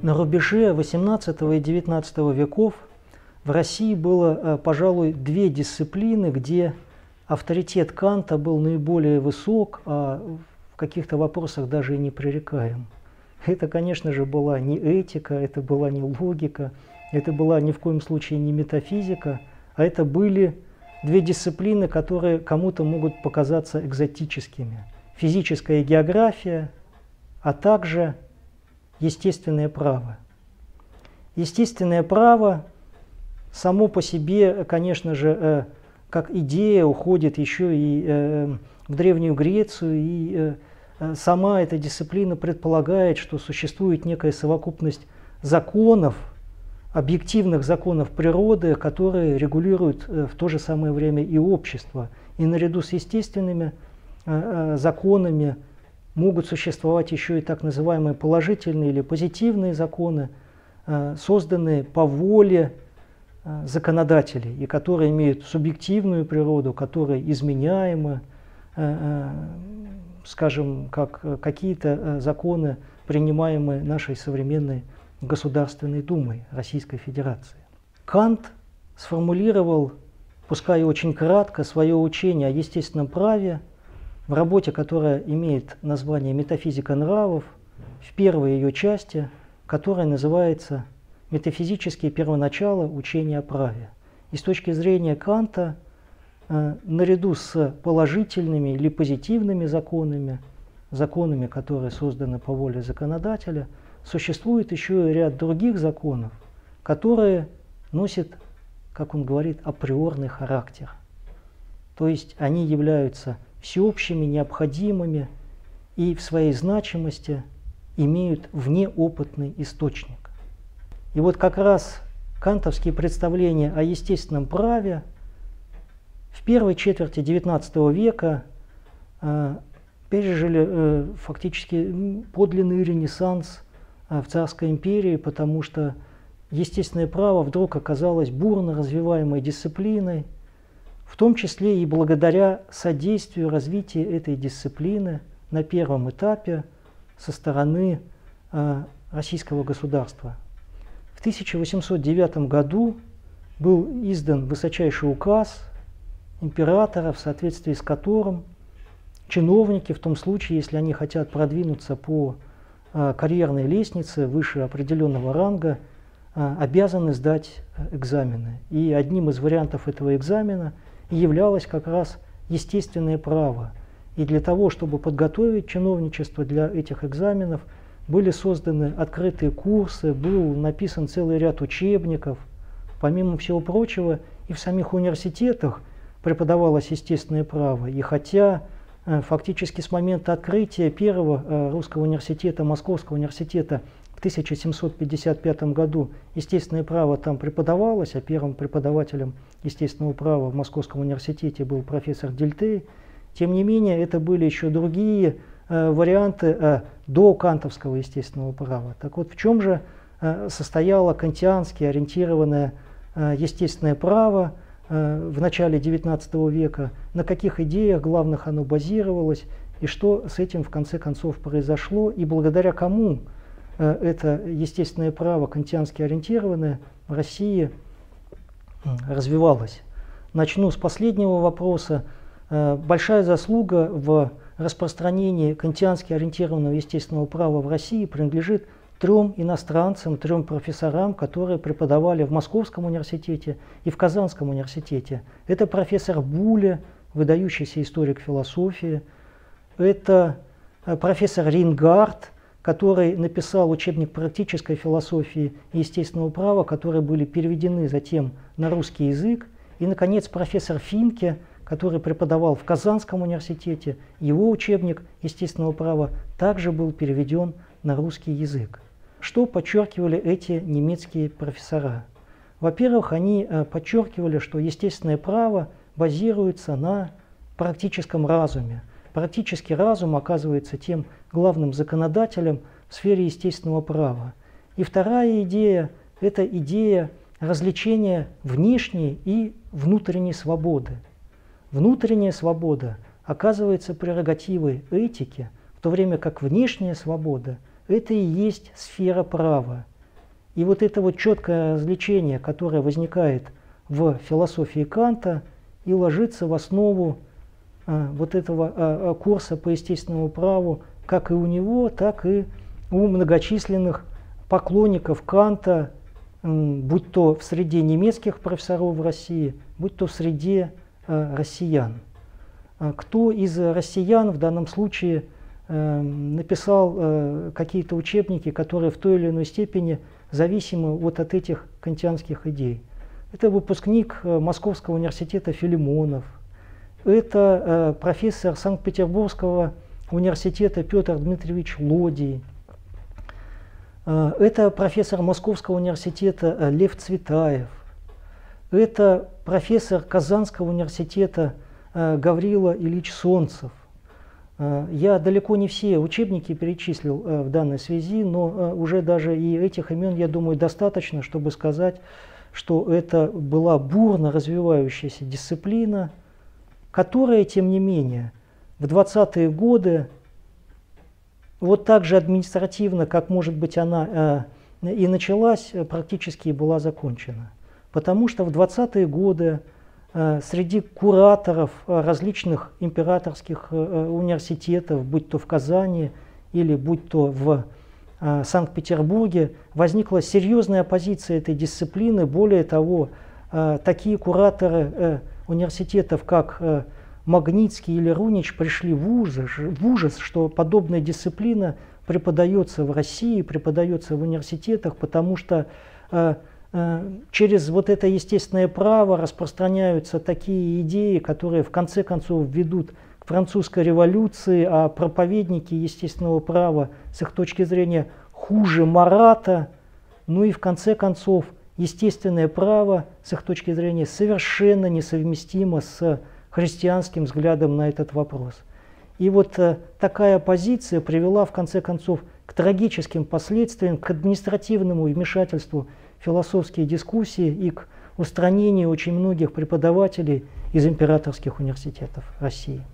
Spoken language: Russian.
На рубеже XVIII и XIX веков в России было, пожалуй, две дисциплины, где авторитет Канта был наиболее высок, а в каких-то вопросах даже и непререкаем. Это, конечно же, была не этика, это была не логика, это была ни в коем случае не метафизика, а это были две дисциплины, которые кому-то могут показаться экзотическими. Физическая география, а также естественное право. Естественное право само по себе, конечно же, как идея уходит еще и в Древнюю Грецию, и сама эта дисциплина предполагает, что существует некая совокупность законов, объективных законов природы, которые регулируют в то же самое время и общество. И наряду с естественными законами могут существовать еще и так называемые положительные или позитивные законы, созданные по воле законодателей, и которые имеют субъективную природу, которые изменяемы, скажем, как какие-то законы, принимаемые нашей современной Государственной Думой Российской Федерации. Кант сформулировал, пускай очень кратко, свое учение о естественном праве в работе, которая имеет название «Метафизика нравов», в первой ее части, которая называется «Метафизические первоначала учения о праве». И с точки зрения Канта, наряду с положительными или позитивными законами, законами, которые созданы по воле законодателя, существует еще и ряд других законов, которые носят, как он говорит, априорный характер. То есть они являются всеобщими, необходимыми и в своей значимости имеют внеопытный источник. И вот как раз кантовские представления о естественном праве в первой четверти XIX века пережили фактически подлинный ренессанс в Царской империи, потому что естественное право вдруг оказалось бурно развиваемой дисциплиной, в том числе и благодаря содействию развития этой дисциплины на первом этапе со стороны российского государства. В 1809 году был издан высочайший указ императора, в соответствии с которым чиновники, в том случае, если они хотят продвинуться по карьерной лестнице выше определенного ранга, обязаны сдать экзамены. И одним из вариантов этого экзамена являлось как раз естественное право. И для того, чтобы подготовить чиновничество для этих экзаменов, были созданы открытые курсы, был написан целый ряд учебников. Помимо всего прочего, и в самих университетах преподавалось естественное право. И хотя фактически с момента открытия первого русского университета, Московского университета, в 1755 году естественное право там преподавалось, а первым преподавателем естественного права в Московском университете был профессор Дельтей, тем не менее это были еще другие варианты до кантовского естественного права. Так вот, в чем же состояло кантиански ориентированное естественное право в начале XIX века, на каких идеях главных оно базировалось, и что с этим в конце концов произошло, и благодаря кому это естественное право кантиански ориентированное в России развивалось. Начну с последнего вопроса. Большая заслуга в распространении кантиански ориентированного естественного права в России принадлежит трем иностранцам, трем профессорам, которые преподавали в Московском университете и в Казанском университете. Это профессор Буля, выдающийся историк философии, это профессор Рингард, который написал учебник практической философии и естественного права, которые были переведены затем на русский язык, и, наконец, профессор Финке, который преподавал в Казанском университете, его учебник естественного права также был переведен на русский язык. Что подчеркивали эти немецкие профессора? Во-первых, они подчеркивали, что естественное право базируется на практическом разуме. Практический разум оказывается тем главным законодателем в сфере естественного права. И вторая идея – это идея различения внешней и внутренней свободы. Внутренняя свобода оказывается прерогативой этики, в то время как внешняя свобода – это и есть сфера права. И вот это вот четкое различение, которое возникает в философии Канта и ложится в основу вот этого курса по естественному праву, как и у него, так и у многочисленных поклонников Канта, будь то в среде немецких профессоров в России, будь то в среде россиян. Кто из россиян в данном случае написал какие-то учебники, которые в той или иной степени зависимы вот от этих кантианских идей? Это выпускник Московского университета Филимонов, это профессор Санкт-Петербургского университета Петр Дмитриевич Лодий, это профессор Московского университета Лев Цветаев, это профессор Казанского университета Гаврила Ильич Солнцев. Я далеко не все учебники перечислил в данной связи, но уже даже и этих имен, я думаю, достаточно, чтобы сказать, что это была бурно развивающаяся дисциплина, которая, тем не менее, в 20-е годы вот так же административно, как, может быть, она и началась, практически и была закончена. Потому что в 20-е годы среди кураторов различных императорских университетов, будь то в Казани или будь то в Санкт-Петербурге, возникла серьезная оппозиция этой дисциплины. Более того, такие кураторы университетов, как Магнитский или Рунич, пришли в ужас, что подобная дисциплина преподается в России, преподается в университетах, потому что через вот это естественное право распространяются такие идеи, которые в конце концов ведут к французской революции, а проповедники естественного права с их точки зрения хуже Марата, ну и в конце концов естественное право с их точки зрения совершенно несовместимо с христианским взглядом на этот вопрос. И вот такая позиция привела в конце концов к трагическим последствиям, к административному вмешательству в философские дискуссии и к устранению очень многих преподавателей из императорских университетов России.